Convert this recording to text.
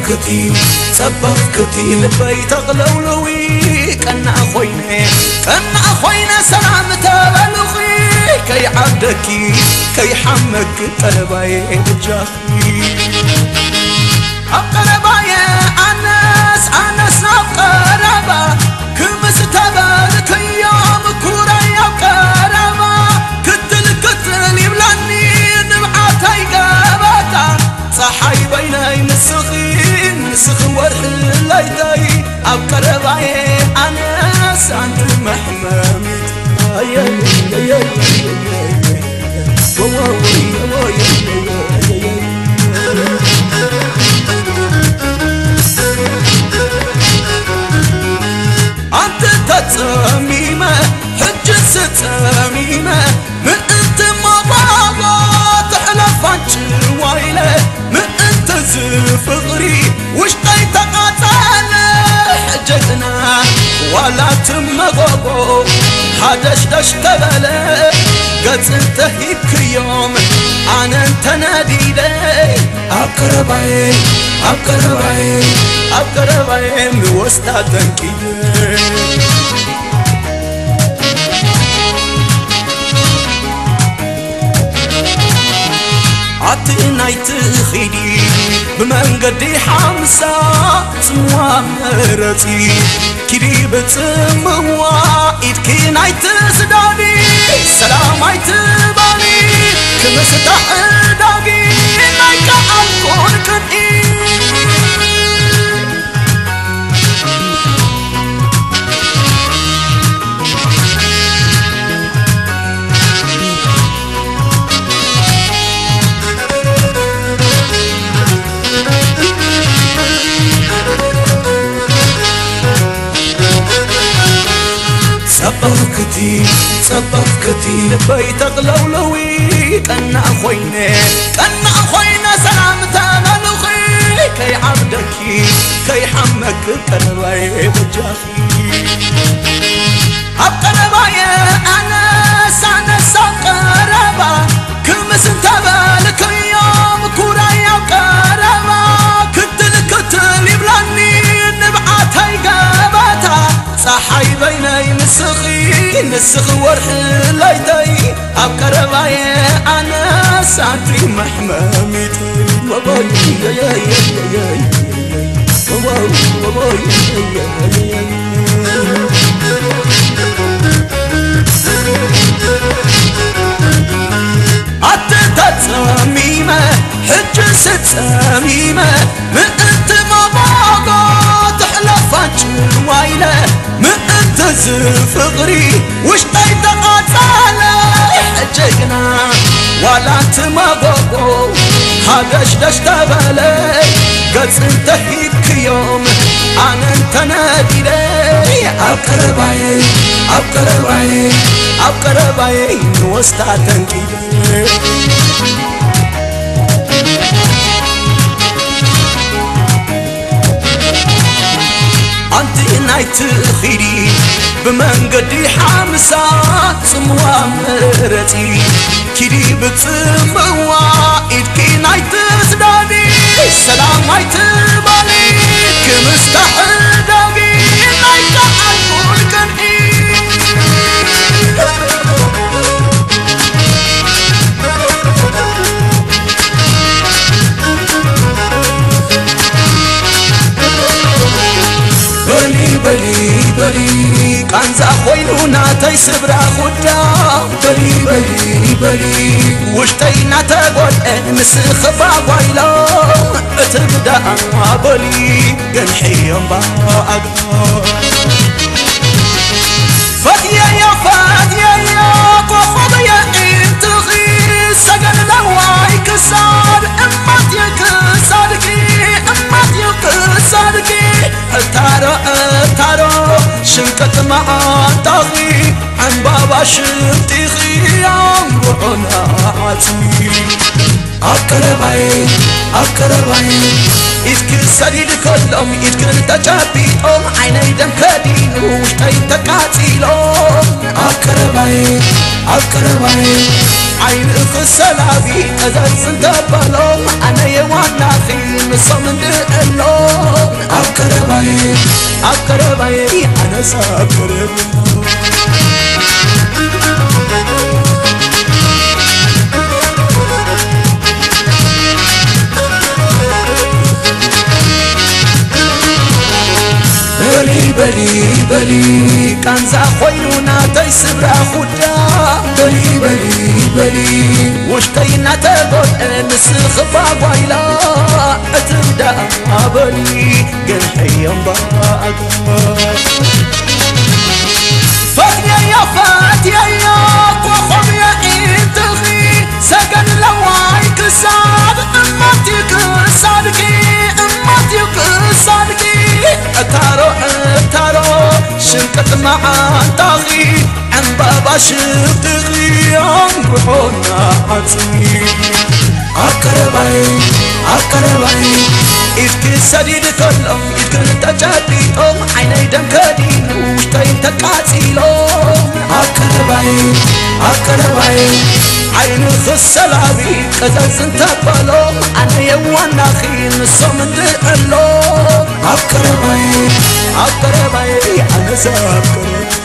صببكتي صببكتي لبيت غلولوي كنا خوينا سلام تبلغي كي عبدكي كي حمك قلبي بجاكي أقرباي أنس نقربا كمس تبارك يوم كورا يقربا كتل يبلاني نبعتي قباتا صحي بيني نسخ ورح الليتي أقرباي أنس أنت محمامي أنت تتميمة حج ستميمة من أنت ما بابا تحلف عن شوايلة من أنت زفغري وش تقاتل حجتنا ولا تمغبو حدش تبلي قد انتهيك يوم أنا انت ناديلي أقربي من وسط تنكيلي عطيناي تخيدي بمنقدي حمسة سموا مرتي كيدي بتموا إيدكي ناي تسدادي سلام اي تبالي كمستح داقي ناي كأنكون كنئي صببكتي لبيت غلولوي كنا خوينا سلام تبلغي كي عبدكي كي حمك قلبي بجاكي أقرباي أنس أقربا كمس تبالك يوم كورا يقربا كتل يبلاني نبعتي قباتا صحي بيني نسخ ورح لايتي أقرباي أنس أنتي محمامتي تميمة حج ستميمة من أنت ما باقا تحلف عن وايلة من أنت زفغري وش تقاتل حجينا ولا تمغبو حدش تبلي قد انتهيك يوم أنا انت ناديلي أقرباي وسط تنكيلي أنت ناي تخيري بمنقدي حمسة سموا مرتي كيدي بتموا إيدكي ناي تسدادي سلام اي تبالي كمستح داقي ناي كأنكون كنئي بلي كانزا خوينونا تيسبرا خدا بلي وشتينا تقول نسخ باقويلا اتبدا بلي قنحي ينبا فاديا يا قخض يا انتغي سقل لواي كسار امات يكساركي تارو شنكت مع طاغي عن بابا شفتي خيام وعناتي أقرباي إذك سديد كلهم إذك تجابيهم عيني دم كدينو وشتين تقاتيلهم أكرمي أكرمي عين السلابي أزال سندبلهم أنا يوانا خيم صمد اللهم أكرمي أكرمي أنا سأكرم بلي كان زاخوينونا تيسبرا خدا بلي وشتينا تقول نسخ باقويلا اتبدا بلي قلحي ينباقا فاتيا يا فاتيا يا وخم يا انتغي سقن لوايك ساد امتك صادقي امتك صادقي اتارو شنكت مع طاغي عن بابا شبتغي عن روحنا عطي أكرمي أكرمي إذك سديد كلهم إذك تجابيهم عيني دم كدين وشتين تقاتيلهم أكرمي أكرمي عين السلابي قزاز انتبالهم أنا يوانا خين الصمد اللهم أكرمي أكرمي أنا سأكرم